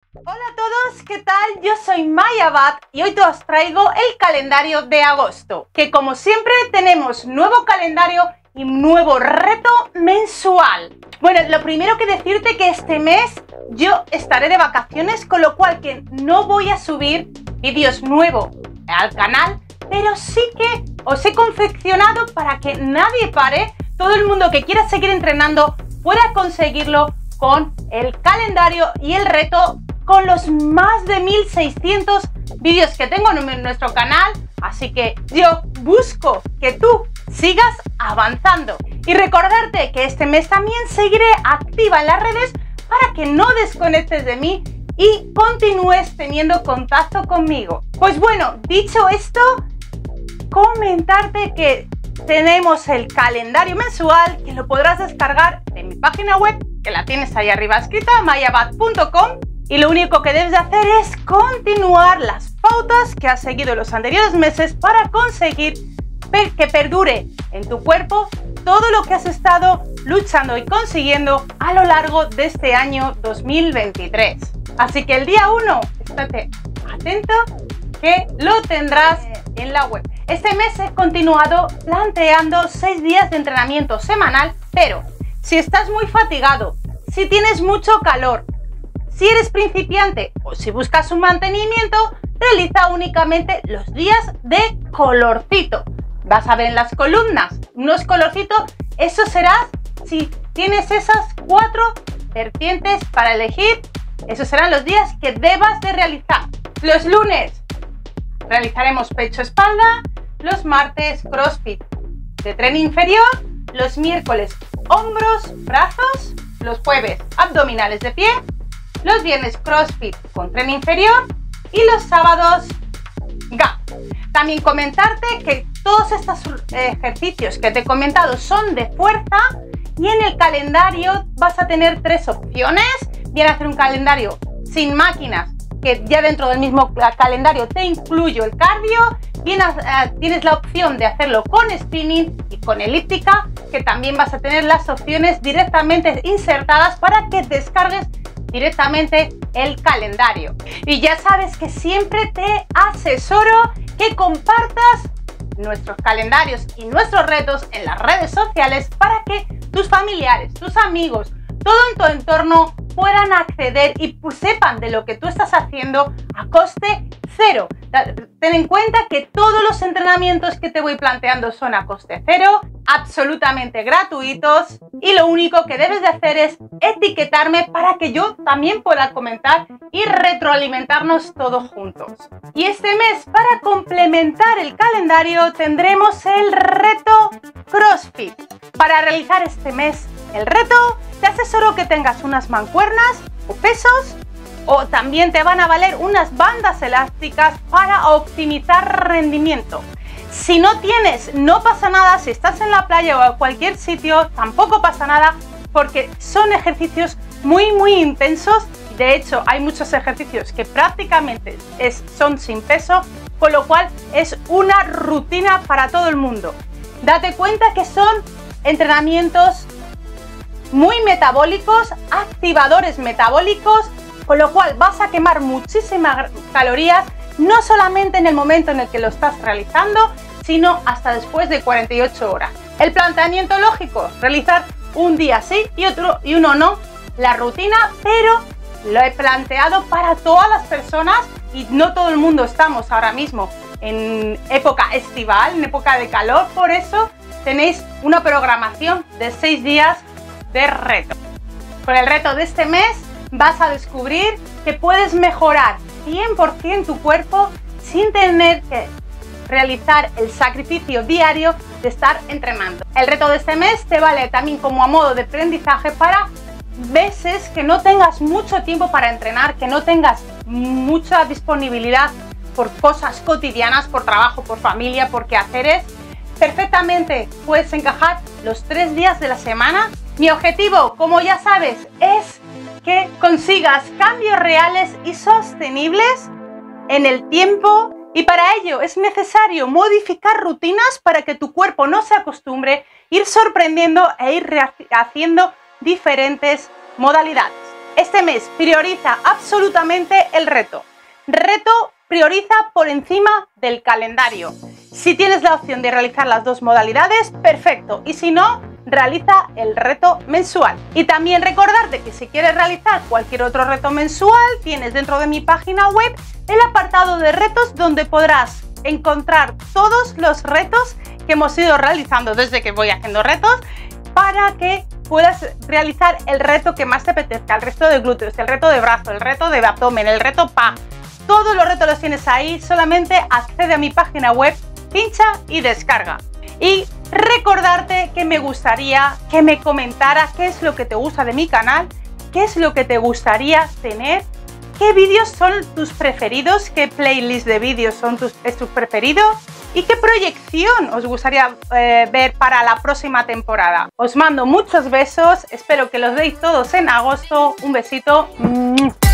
Hola a todos, ¿qué tal? Yo soy Maya Abad y hoy te os traigo el calendario de agosto, que como siempre tenemos nuevo calendario y nuevo reto mensual. Bueno, lo primero que decirte que este mes yo estaré de vacaciones, con lo cual que no voy a subir vídeos nuevos al canal, pero sí que os he confeccionado para que nadie pare, todo el mundo que quiera seguir entrenando pueda conseguirlo con el calendario y el reto, con los más de 1600 vídeos que tengo en nuestro canal. Así que yo busco que tú sigas avanzando y recordarte que este mes también seguiré activa en las redes para que no desconectes de mí y continúes teniendo contacto conmigo. Pues bueno, dicho esto, comentarte que tenemos el calendario mensual, que lo podrás descargar en mi página web, que la tienes ahí arriba escrita, mayabad.com, y lo único que debes de hacer es continuar las pautas que has seguido en los anteriores meses para conseguir que perdure en tu cuerpo todo lo que has estado luchando y consiguiendo a lo largo de este año 2023. Así que el día 1, estate atento que lo tendrás en la web. Este mes he continuado planteando 6 días de entrenamiento semanal, pero si estás muy fatigado, si tienes mucho calor, si eres principiante o si buscas un mantenimiento, realiza únicamente los días de colorcito. Vas a ver en las columnas unos colorcitos, eso será si tienes esas 4 vertientes para elegir, esos serán los días que debas de realizar. Los lunes realizaremos pecho-espalda, los martes CrossFit de tren inferior, los miércoles hombros, brazos, los jueves abdominales de pie, los viernes CrossFit con tren inferior y los sábados GAP. También comentarte que todos estos ejercicios que te he comentado son de fuerza y en el calendario vas a tener 3 opciones. Viene a hacer un calendario sin máquinas, que ya dentro del mismo calendario te incluyo el cardio. Tienes la opción de hacerlo con spinning y con elíptica, que también vas a tener las opciones directamente insertadas para que descargues directamente el calendario. Y ya sabes que siempre te asesoro que compartas nuestros calendarios y nuestros retos en las redes sociales para que tus familiares, tus amigos, todo en tu entorno puedan acceder y sepan de lo que tú estás haciendo a coste cero. Ten en cuenta que todos los entrenamientos que te voy planteando son a coste cero, absolutamente gratuitos, y lo único que debes de hacer es etiquetarme para que yo también pueda comentar y retroalimentarnos todos juntos. Y este mes, para complementar el calendario, tendremos el reto CrossFit. Para realizar este mes el reto, te asesoro que tengas unas mancuernas o pesos, o también te van a valer unas bandas elásticas para optimizar rendimiento. Si no tienes, no pasa nada. Si estás en la playa o en cualquier sitio, tampoco pasa nada, porque son ejercicios muy intensos. De hecho, hay muchos ejercicios que prácticamente son sin peso, con lo cual es una rutina para todo el mundo. Date cuenta que son entrenamientos muy metabólicos, activadores metabólicos, con lo cual vas a quemar muchísimas calorías, no solamente en el momento en el que lo estás realizando, sino hasta después de 48 horas. El planteamiento lógico, realizar un día sí y uno no, la rutina, pero lo he planteado para todas las personas y no todo el mundo estamos ahora mismo en época estival, en época de calor, por eso tenéis una programación de 6 días de reto. Con el reto de este mes vas a descubrir que puedes mejorar 100% tu cuerpo sin tener que realizar el sacrificio diario de estar entrenando. El reto de este mes te vale también como a modo de aprendizaje para veces que no tengas mucho tiempo para entrenar, que no tengas mucha disponibilidad por cosas cotidianas, por trabajo, por familia, por quehaceres. Perfectamente puedes encajar los 3 días de la semana. Mi objetivo, como ya sabes, es que consigas cambios reales y sostenibles en el tiempo, y para ello es necesario modificar rutinas para que tu cuerpo no se acostumbre, ir sorprendiendo e ir haciendo diferentes modalidades. Este mes prioriza absolutamente el reto. Reto prioriza por encima del calendario. Si tienes la opción de realizar las dos modalidades, perfecto. Y si no, realiza el reto mensual. Y también recordarte que si quieres realizar cualquier otro reto mensual, tienes dentro de mi página web el apartado de retos donde podrás encontrar todos los retos que hemos ido realizando desde que voy haciendo retos para que puedas realizar el reto que más te apetezca, el reto de glúteos, el reto de brazo, el reto de abdomen, el reto PA. Todos los retos los tienes ahí, solamente accede a mi página web, pincha y descarga. Y recordarte que me gustaría que me comentaras qué es lo que te gusta de mi canal, qué es lo que te gustaría tener, qué vídeos son tus preferidos, qué playlist de vídeos son tus preferidos y qué proyección os gustaría ver para la próxima temporada. Os mando muchos besos, espero que los deis todos en agosto. Un besito.